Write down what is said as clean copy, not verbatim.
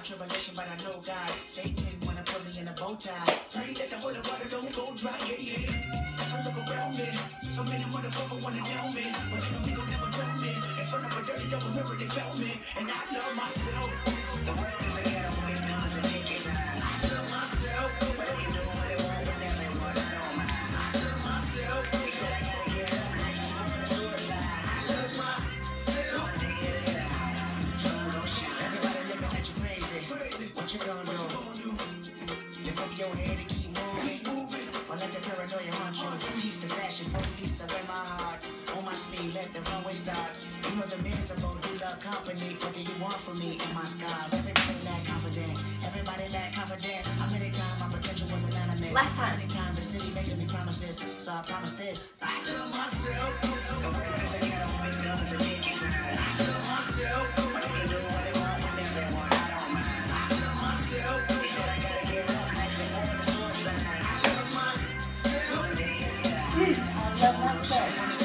tribulation, but I know God. Satan wanna put me in a bow tie. Pray that the holy water don't go dry, yeah. As I look around me, so many motherfuckers wanna down me, but they don't gon' never drown me. In front of a dirty double mirror, they found me, and I love myself. The world is a ghetto with guns and niggas. I love myself, but they can do what they want with them and what I don't mind. I love myself. They said I gotta get up, and I just wanna suicide. I love myself. One day at a time, sun gon' shine. Everybody looking at you crazy. What you gonna do? Lift up your head and keep moving. Or let the paranoia haunt you. Peace to fashion, police, I wear my heart. On my sleeve, let the runway start. You know the man's about do love company. What do you want from me and my scars? Everybody lack confident. Everybody lack confident. How many times my potential was anonymous? Last time. How many times the city making me promises? So I promise this. I love myself. The world is a ghetto with guns and niggas. I love myself. But they can do what they want with them and what I don't mind. I love myself. They said I gotta get up, and I just wanna suicide. I love myself. One day at a time. I love myself.